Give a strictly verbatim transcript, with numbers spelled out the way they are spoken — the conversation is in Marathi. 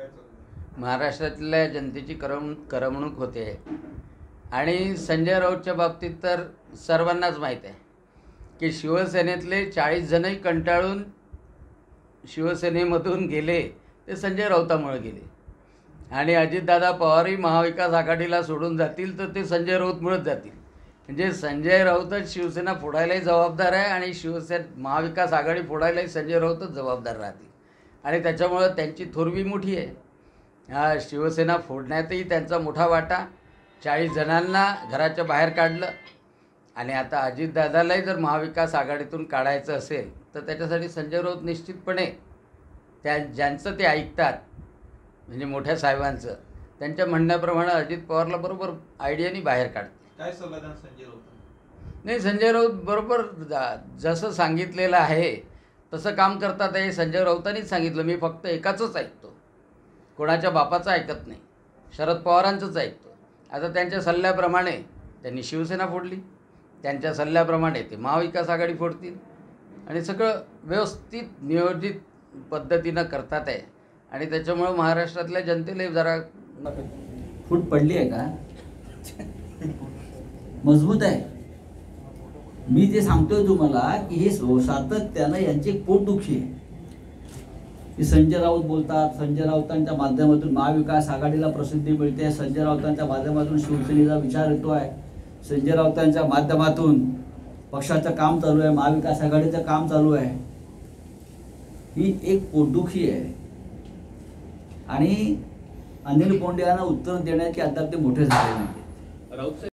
महाराष्ट्रातल्या जनतेची करम करमणूक होते आणि संजय राऊतच्या बाबतीत तर सर्वांनाच माहीत आहे की शिवसेनेतले चाळीस जणही कंटाळून शिवसेनेमधून गेले ते संजय राऊतामुळे गेले आणि अजितदादा पवारही महाविकास आघाडीला सोडून जातील तर ते संजय राऊतमुळेच जातील. म्हणजे संजय राऊतच शिवसेना फोडायलाही जबाबदार आहे आणि शिवसेना महाविकास आघाडी फोडायलाही संजय राऊतच जबाबदार राहतील आणि त्याच्यामुळं त्यांची थोरवी मोठी आहे. हा शिवसेना फोडण्यातही त्यांचा मोठा वाटा. चाळीस जणांना घराच्या बाहेर काढलं आणि आता अजितदादालाही जर महाविकास आघाडीतून काढायचं असेल तर त्याच्यासाठी संजय राऊत निश्चितपणे त्या ज्यांचं ते ऐकतात म्हणजे मोठ्या साहेबांचं त्यांच्या म्हणण्याप्रमाणे अजित पवारला बरोबर आयडियानी बाहेर काढते. काय सल्ला द्या संजय राऊत? नाही, संजय राऊत बरोबर जसं सांगितलेलं आहे तसं काम करतात. हे संजय राऊतांनीच सांगितलं, मी फक्त एकाचंच ऐकतो, कोणाच्या बापाचं ऐकत नाही, शरद पवारांचंच ऐकतो. आता त्यांच्या सल्ल्याप्रमाणे त्यांनी शिवसेना फोडली, त्यांच्या सल्ल्याप्रमाणे ते महाविकास आघाडी फोडतील आणि सगळं व्यवस्थित नियोजित पद्धतीनं करतात आहे आणि त्याच्यामुळं महाराष्ट्रातल्या जनतेला जरा फूट पडली आहे का? मजबूत आहे. मी जे सांगतोय तुम्हाला की हे सातत्यानं यांची पोटदुखी आहे की संजय राऊत बोलतात, संजय राऊतांच्या माध्यमातून महाविकास आघाडीला प्रसिद्धी मिळते, संजय राऊतांच्या माध्यमातून शिवसेनेचा विचार येतो आहे, संजय राऊतांच्या माध्यमातून पक्षाचं काम चालू आहे, महाविकास आघाडीचं काम चालू आहे. ही एक पोटदुखी आहे आणि अनिल कोंडे यांना उत्तर देण्याचे अद्याप ते मोठे झाले नाही.